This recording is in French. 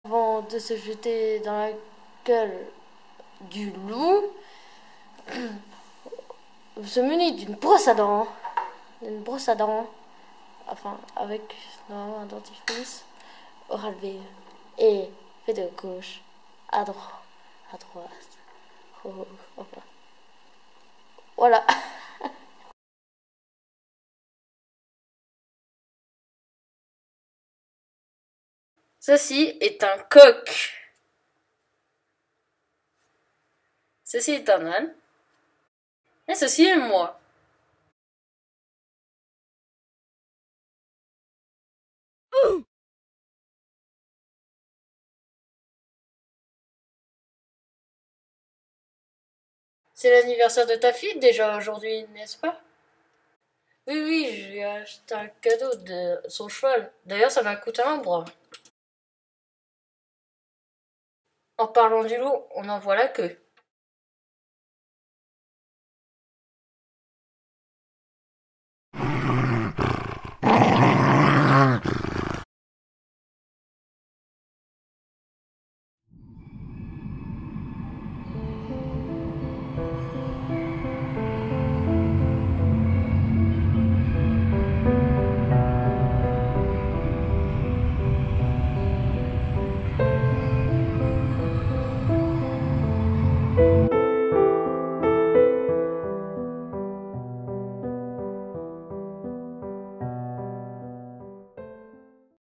Avant de se jeter dans la gueule du loup, se munit d'une brosse à dents, enfin avec normalement un dentifrice, Oral-B, et fait de gauche à droite. Oh, oh, enfin. Voilà. Ceci est un coq. Ceci est un âne. Et ceci est moi. C'est l'anniversaire de ta fille déjà aujourd'hui, n'est-ce pas? Oui, oui, je lui ai acheté un cadeau de son cheval. D'ailleurs, ça m'a coûté un bras. En parlant du loup, on en voit la queue.